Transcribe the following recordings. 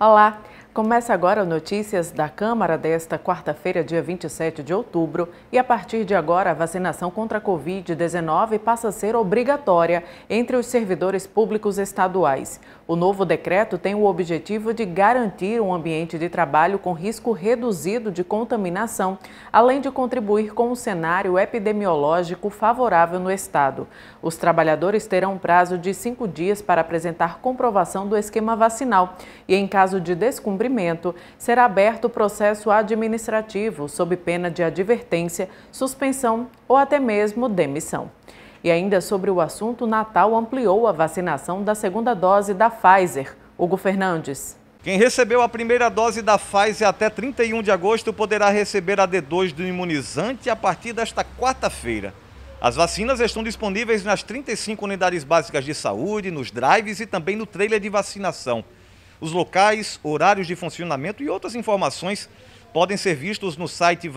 Olá! Começa agora Notícias da Câmara desta quarta-feira, dia 27 de outubro, e a partir de agora a vacinação contra a Covid-19 passa a ser obrigatória entre os servidores públicos estaduais. O novo decreto tem o objetivo de garantir um ambiente de trabalho com risco reduzido de contaminação, além de contribuir com um cenário epidemiológico favorável no estado. Os trabalhadores terão um prazo de 5 dias para apresentar comprovação do esquema vacinal e, em caso de descumprimento, será aberto o processo administrativo sob pena de advertência, suspensão ou até mesmo demissão. E ainda sobre o assunto, Natal ampliou a vacinação da segunda dose da Pfizer. Hugo Fernandes. Quem recebeu a primeira dose da Pfizer até 31 de agosto poderá receber a D2 do imunizante a partir desta quarta-feira. As vacinas estão disponíveis nas 35 unidades básicas de saúde, nos drives e também no trailer de vacinação. Os locais, horários de funcionamento e outras informações podem ser vistos no site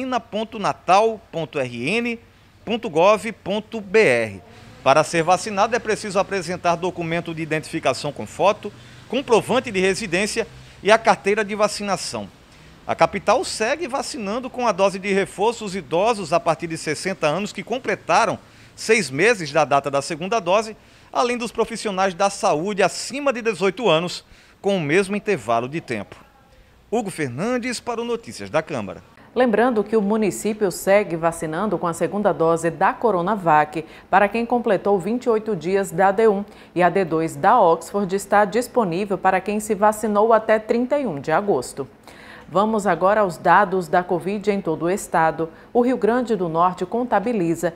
vacina.natal.rn.gov.br. Para ser vacinado é preciso apresentar documento de identificação com foto, comprovante de residência e a carteira de vacinação. A capital segue vacinando com a dose de reforço os idosos a partir de 60 anos que completaram 6 meses da data da segunda dose, além dos profissionais da saúde acima de 18 anos, com o mesmo intervalo de tempo. Hugo Fernandes para o Notícias da Câmara. Lembrando que o município segue vacinando com a segunda dose da Coronavac para quem completou 28 dias da D1 e a D2 da Oxford está disponível para quem se vacinou até 31 de agosto. Vamos agora aos dados da Covid em todo o estado. O Rio Grande do Norte contabiliza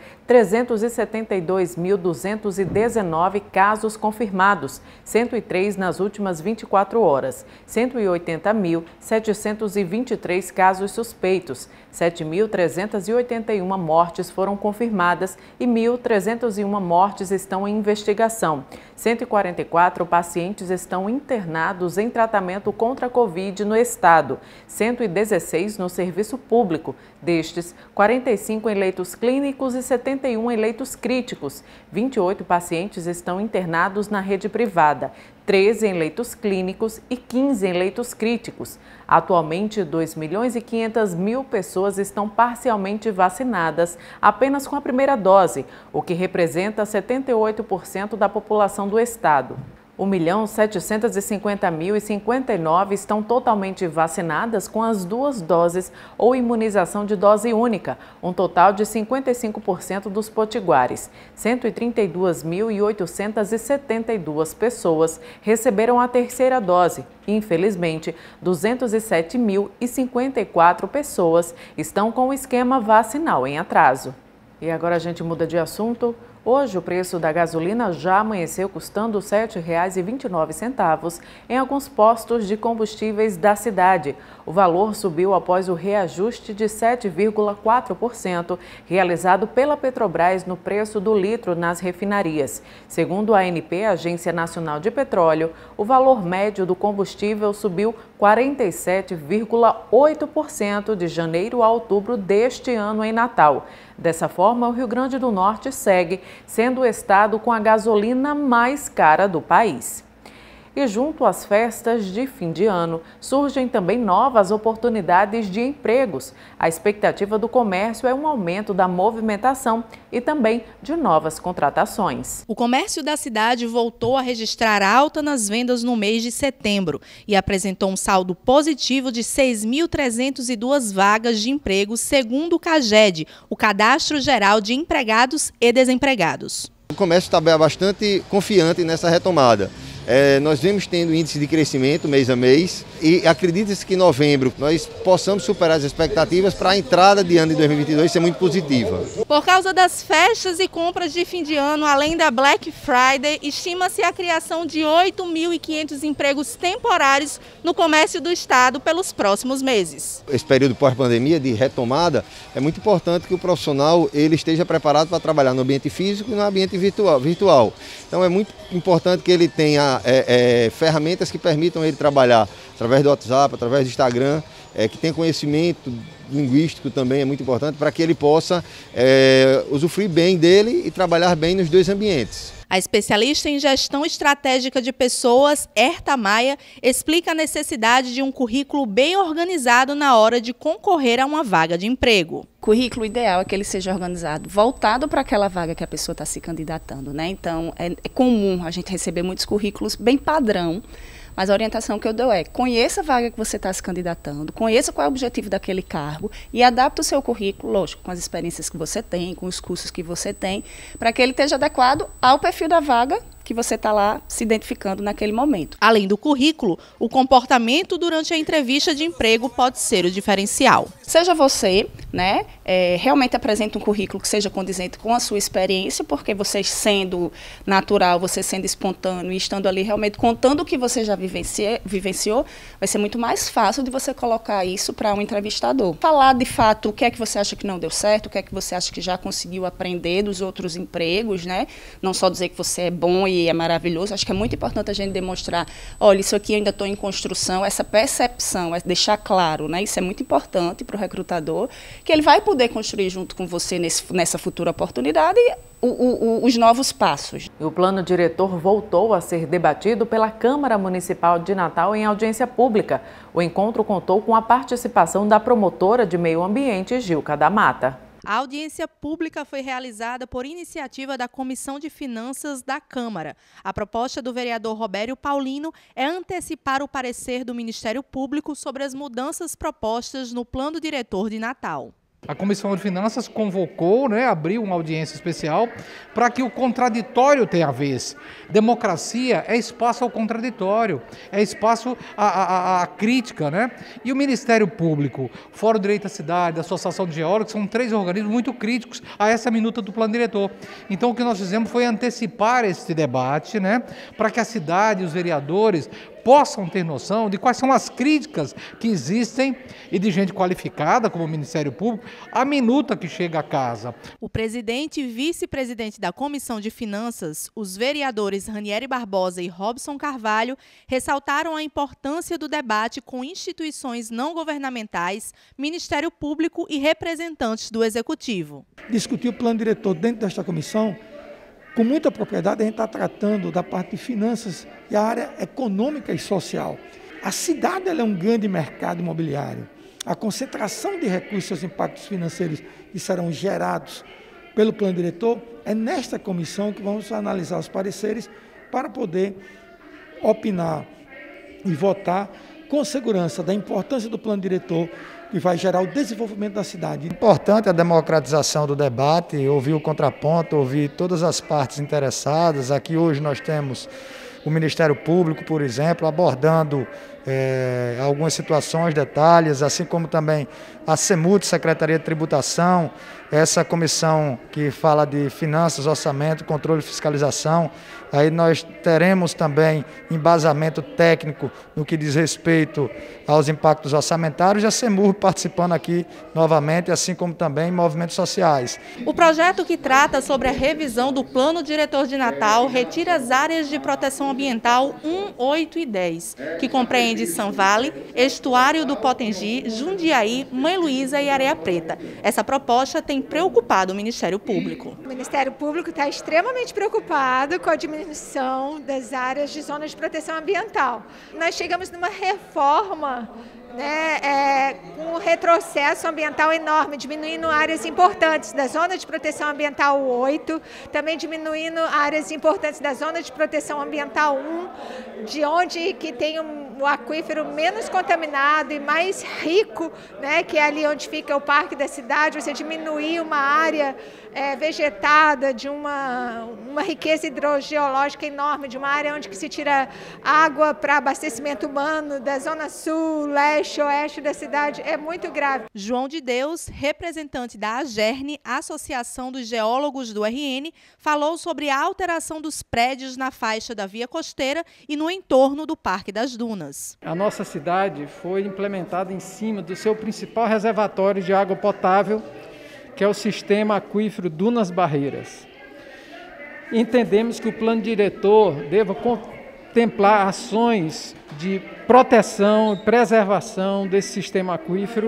372.219 casos confirmados, 103 nas últimas 24 horas, 180.723 casos suspeitos, 7.381 mortes foram confirmadas e 1.301 mortes estão em investigação. 144 pacientes estão internados em tratamento contra a Covid no estado. 116 no serviço público, destes 45 em leitos clínicos e 71 em leitos críticos. 28 pacientes estão internados na rede privada, 13 em leitos clínicos e 15 em leitos críticos. Atualmente, 2.500.000 pessoas estão parcialmente vacinadas apenas com a primeira dose, o que representa 78% da população do estado. 1.750.059 estão totalmente vacinadas com as 2 doses ou imunização de dose única, um total de 55% dos potiguares. 132.872 pessoas receberam a terceira dose. Infelizmente, 207.054 pessoas estão com o esquema vacinal em atraso. E agora a gente muda de assunto. Hoje, o preço da gasolina já amanheceu custando R$ 7,29 em alguns postos de combustíveis da cidade. O valor subiu após o reajuste de 7,4% realizado pela Petrobras no preço do litro nas refinarias. Segundo a ANP, Agência Nacional de Petróleo, o valor médio do combustível subiu 47,8% de janeiro a outubro deste ano em Natal. Dessa forma, o Rio Grande do Norte segue sendo o estado com a gasolina mais cara do país. E junto às festas de fim de ano, surgem também novas oportunidades de empregos. A expectativa do comércio é um aumento da movimentação e também de novas contratações. O comércio da cidade voltou a registrar alta nas vendas no mês de setembro e apresentou um saldo positivo de 6.302 vagas de emprego, segundo o CAGED, o Cadastro Geral de Empregados e Desempregados. O comércio está bastante confiante nessa retomada. Nós vemos tendo índice de crescimento mês a mês e acredita-se que em novembro nós possamos superar as expectativas para a entrada de ano de 2022 ser muito positiva. Por causa das festas e compras de fim de ano, além da Black Friday, estima-se a criação de 8.500 empregos temporários no comércio do estado pelos próximos meses. Esse período pós-pandemia de retomada é muito importante que o profissional ele esteja preparado para trabalhar no ambiente físico e no ambiente virtual. Então é muito importante que ele tenha ferramentas que permitam ele trabalhar através do WhatsApp, através do Instagram, que tenha conhecimento linguístico também é muito importante para que ele possa usufruir bem dele e trabalhar bem nos 2 ambientes. A especialista em gestão estratégica de pessoas, Herta Maia, explica a necessidade de um currículo bem organizado na hora de concorrer a uma vaga de emprego. O currículo ideal é que ele seja organizado, voltado para aquela vaga que a pessoa está se candidatando, né? Então, é comum a gente receber muitos currículos bem padrão, mas a orientação que eu dou é: conheça a vaga que você está se candidatando, conheça qual é o objetivo daquele cargo e adapte o seu currículo, lógico, com as experiências que você tem, com os cursos que você tem, para que ele esteja adequado ao perfil da vaga que você está lá se identificando naquele momento. Além do currículo, o comportamento durante a entrevista de emprego pode ser o diferencial. Seja você, né, realmente apresente um currículo que seja condizente com a sua experiência, porque você sendo natural, você sendo espontâneo e estando ali realmente contando o que você já vivenciou, vai ser muito mais fácil de você colocar isso para um entrevistador. Falar de fato o que é que você acha que não deu certo, o que é que você acha que já conseguiu aprender dos outros empregos, né? Não só dizer que você é bom e é maravilhoso. Acho que é muito importante a gente demonstrar: olha, isso aqui ainda estou em construção, essa percepção, é deixar claro, né? Isso é muito importante para o recrutador, que ele vai poder construir junto com você nessa futura oportunidade os novos passos. E o plano diretor voltou a ser debatido pela Câmara Municipal de Natal em audiência pública. O encontro contou com a participação da promotora de meio ambiente, Gilca da Mata. A audiência pública foi realizada por iniciativa da Comissão de Finanças da Câmara. A proposta do vereador Robério Paulino é antecipar o parecer do Ministério Público sobre as mudanças propostas no plano diretor de Natal. A Comissão de Finanças convocou, abriu uma audiência especial para que o contraditório tenha vez. Democracia é espaço ao contraditório, é espaço à crítica, né? E o Ministério Público, Fórum Direito da Cidade, a Associação de Geólogos, são 3 organismos muito críticos a essa minuta do plano diretor. Então o que nós fizemos foi antecipar esse debate, para que a cidade e os vereadores possam ter noção de quais são as críticas que existem e de gente qualificada, como o Ministério Público, à minuta que chega a casa. O presidente e vice-presidente da Comissão de Finanças, os vereadores Ranieri Barbosa e Robson Carvalho, ressaltaram a importância do debate com instituições não governamentais, Ministério Público e representantes do Executivo. Discutir o plano diretor dentro desta comissão, com muita propriedade, a gente está tratando da parte de finanças e a área econômica e social. A cidade ela é um grande mercado imobiliário. A concentração de recursos e os impactos financeiros que serão gerados pelo plano diretor, é nesta comissão que vamos analisar os pareceres para poder opinar e votar com segurança da importância do plano diretor que vai gerar o desenvolvimento da cidade. Importante a democratização do debate, ouvir o contraponto, ouvir todas as partes interessadas. Aqui hoje nós temos o Ministério Público, por exemplo, abordando algumas situações, detalhes, assim como também a CEMUT, Secretaria de Tributação, essa comissão que fala de finanças, orçamento, controle e fiscalização. Aí nós teremos também embasamento técnico no que diz respeito aos impactos orçamentários e a CEMUR participando aqui novamente, assim como também movimentos sociais. O projeto que trata sobre a revisão do Plano Diretor de Natal retira as áreas de proteção ambiental 1, 8 e 10, que compreende São Vale, Estuário do Potengi, Jundiaí, Mãe Luísa e Areia Preta. Essa proposta tem preocupado o Ministério Público. O Ministério Público está extremamente preocupado com a diminuição das áreas de zonas de proteção ambiental. Nós chegamos numa reforma, com um retrocesso ambiental enorme, diminuindo áreas importantes da zona de proteção ambiental 8, também diminuindo áreas importantes da zona de proteção ambiental 1, de onde que tem o aquífero menos contaminado e mais rico, que é ali onde fica o parque da cidade. Você diminuir uma área vegetada, de uma riqueza hidrogeológica enorme, de uma área onde que se tira água para abastecimento humano, da zona sul, leste, oeste da cidade, é muito grave. João de Deus, representante da AGERN, Associação dos Geólogos do RN, falou sobre a alteração dos prédios na faixa da via costeira e no entorno do Parque das Dunas. A nossa cidade foi implementada em cima do seu principal reservatório de água potável, que é o sistema aquífero Dunas Barreiras. Entendemos que o plano diretor deva contemplar ações de proteção e preservação desse sistema aquífero,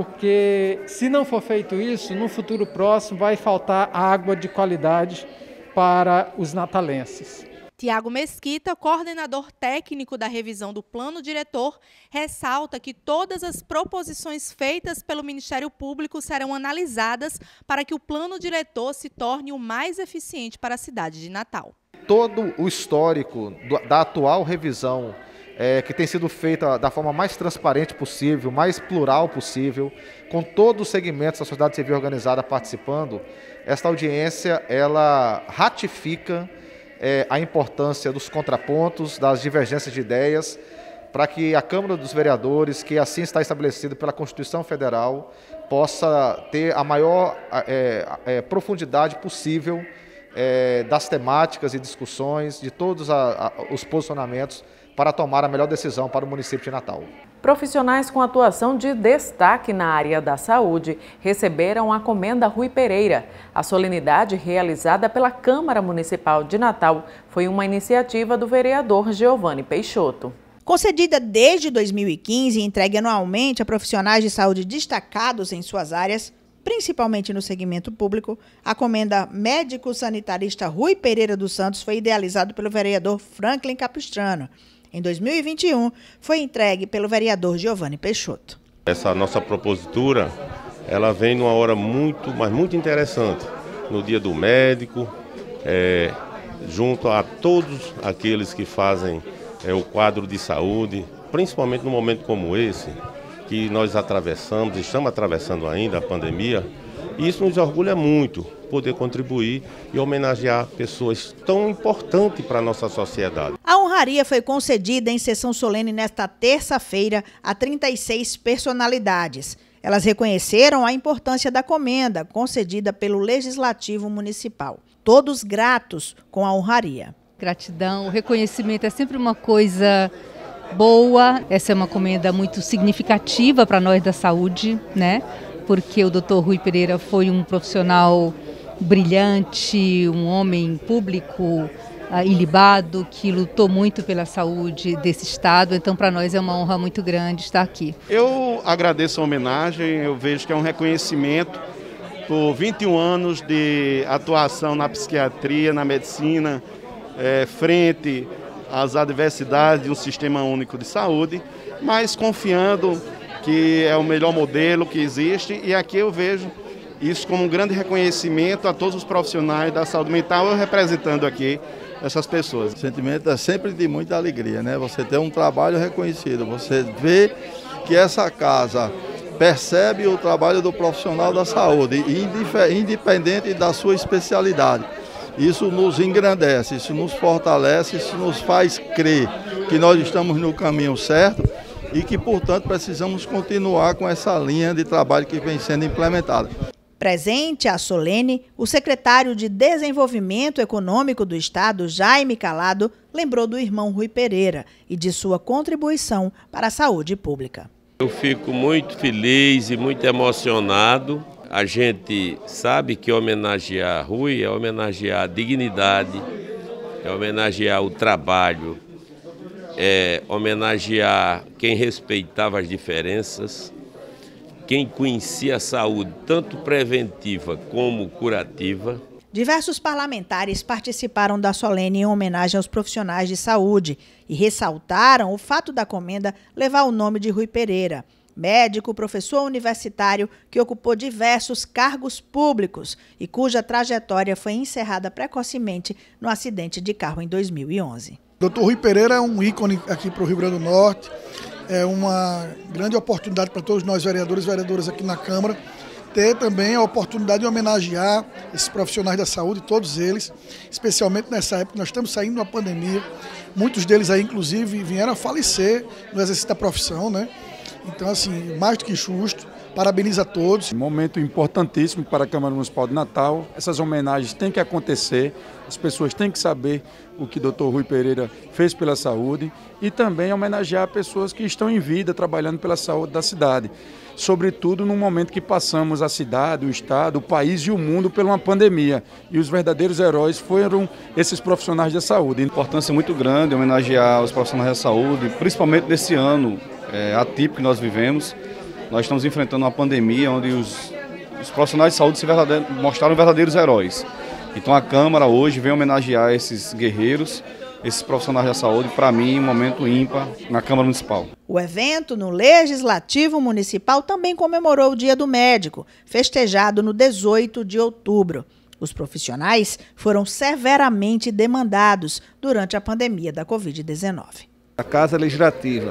porque se não for feito isso, no futuro próximo vai faltar água de qualidade para os natalenses. Tiago Mesquita, coordenador técnico da revisão do Plano Diretor, ressalta que todas as proposições feitas pelo Ministério Público serão analisadas para que o Plano Diretor se torne o mais eficiente para a cidade de Natal. Todo o histórico da atual revisão, que tem sido feita da forma mais transparente possível, mais plural possível, com todos os segmentos da sociedade civil organizada participando, esta audiência ela ratifica a importância dos contrapontos, das divergências de ideias, para que a Câmara dos Vereadores, que assim está estabelecido pela Constituição Federal, possa ter a maior profundidade possível das temáticas e discussões, de todos os posicionamentos, para tomar a melhor decisão para o município de Natal. Profissionais com atuação de destaque na área da saúde receberam a Comenda Rui Pereira. A solenidade realizada pela Câmara Municipal de Natal foi uma iniciativa do vereador Giovanni Peixoto. Concedida desde 2015 e entregue anualmente a profissionais de saúde destacados em suas áreas, principalmente no segmento público, a Comenda Médico-Sanitarista Rui Pereira dos Santos foi idealizado pelo vereador Franklin Capistrano. Em 2021, foi entregue pelo vereador Giovanni Peixoto. Essa nossa propositura, ela vem numa hora muito interessante, no Dia do Médico, junto a todos aqueles que fazem o quadro de saúde, principalmente num momento como esse, que nós estamos atravessando ainda a pandemia, e isso nos orgulha muito, poder contribuir e homenagear pessoas tão importantes para a nossa sociedade. A honraria foi concedida em sessão solene nesta terça-feira a 36 personalidades. Elas reconheceram a importância da comenda concedida pelo Legislativo Municipal. Todos gratos com a honraria. Gratidão, o reconhecimento é sempre uma coisa boa. Essa é uma comenda muito significativa para nós da saúde, né? Porque o Dr. Rui Pereira foi um profissional brilhante, um homem público ilibado, que lutou muito pela saúde desse estado. Então, para nós é uma honra muito grande estar aqui. Eu agradeço a homenagem, eu vejo que é um reconhecimento por 21 anos de atuação na psiquiatria, na medicina, frente às adversidades de um sistema único de saúde, mas confiando que é o melhor modelo que existe, e aqui eu vejo isso como um grande reconhecimento a todos os profissionais da saúde mental, eu representando aqui essas pessoas. O sentimento é sempre de muita alegria, né? Você ter um trabalho reconhecido, você vê que essa casa percebe o trabalho do profissional da saúde, independente da sua especialidade. Isso nos engrandece, isso nos fortalece, isso nos faz crer que nós estamos no caminho certo e que, portanto, precisamos continuar com essa linha de trabalho que vem sendo implementada. Presente à solene, o secretário de Desenvolvimento Econômico do Estado, Jaime Calado, lembrou do irmão Rui Pereira e de sua contribuição para a saúde pública. Eu fico muito feliz e muito emocionado. A gente sabe que homenagear Rui é homenagear a dignidade, é homenagear o trabalho, é homenagear quem respeitava as diferenças, quem conhecia a saúde, tanto preventiva como curativa. Diversos parlamentares participaram da solene em homenagem aos profissionais de saúde e ressaltaram o fato da comenda levar o nome de Rui Pereira, médico, professor universitário que ocupou diversos cargos públicos e cuja trajetória foi encerrada precocemente no acidente de carro em 2011. Dr. Rui Pereira é um ícone aqui para o Rio Grande do Norte, é uma grande oportunidade para todos nós vereadores e vereadoras aqui na Câmara, ter também a oportunidade de homenagear esses profissionais da saúde, todos eles, especialmente nessa época que nós estamos saindo de uma pandemia, muitos deles aí inclusive vieram a falecer no exercício da profissão, né? Então, assim, mais do que justo, parabenizo a todos. Momento importantíssimo para a Câmara Municipal de Natal. Essas homenagens têm que acontecer, as pessoas têm que saber o que o Dr. Rui Pereira fez pela saúde e também homenagear pessoas que estão em vida trabalhando pela saúde da cidade. Sobretudo no momento que passamos a cidade, o estado, o país e o mundo por uma pandemia. E os verdadeiros heróis foram esses profissionais da saúde. Importância muito grande homenagear os profissionais da saúde, principalmente nesse ano atípico que nós vivemos. Nós estamos enfrentando uma pandemia onde os profissionais de saúde mostraram verdadeiros heróis. Então a Câmara hoje vem homenagear esses guerreiros, esses profissionais da saúde, para mim, um momento ímpar na Câmara Municipal. O evento no Legislativo Municipal também comemorou o Dia do Médico, festejado no 18 de outubro. Os profissionais foram severamente demandados durante a pandemia da Covid-19. A Casa Legislativa,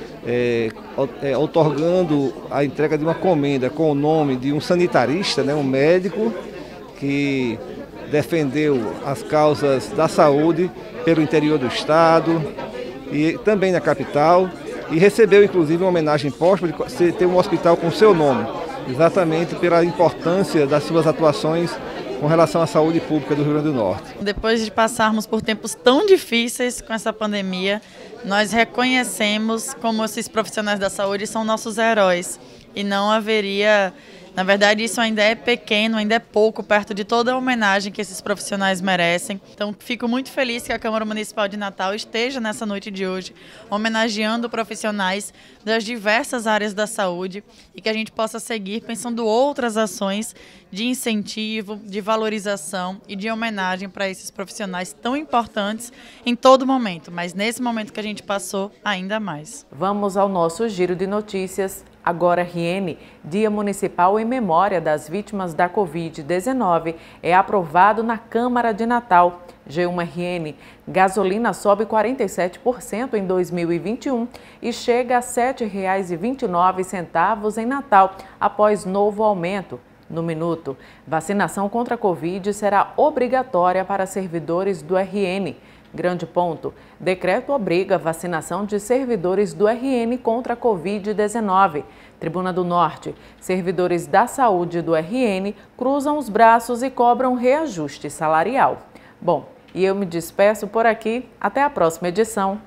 outorgando a entrega de uma comenda com o nome de um sanitarista, um médico que defendeu as causas da saúde pelo interior do estado e também na capital, e recebeu inclusive uma homenagem póstuma de ter um hospital com seu nome, exatamente pela importância das suas atuações com relação à saúde pública do Rio Grande do Norte. Depois de passarmos por tempos tão difíceis com essa pandemia, nós reconhecemos como esses profissionais da saúde são nossos heróis e não haveria... Na verdade, isso ainda é pequeno, ainda é pouco perto de toda a homenagem que esses profissionais merecem. Então, fico muito feliz que a Câmara Municipal de Natal esteja nessa noite de hoje homenageando profissionais das diversas áreas da saúde e que a gente possa seguir pensando outras ações de incentivo, de valorização e de homenagem para esses profissionais tão importantes em todo momento, mas nesse momento que a gente passou, ainda mais. Vamos ao nosso giro de notícias. Agora, RN, Dia Municipal em memória das vítimas da Covid-19, é aprovado na Câmara de Natal. G1RN, gasolina sobe 47% em 2021 e chega a R$ 7,29 em Natal, após novo aumento. No Minuto, vacinação contra a Covid será obrigatória para servidores do RN. Grande ponto, decreto obriga a vacinação de servidores do RN contra a Covid-19. Tribuna do Norte, servidores da saúde do RN cruzam os braços e cobram reajuste salarial. Bom, e eu me despeço por aqui. Até a próxima edição.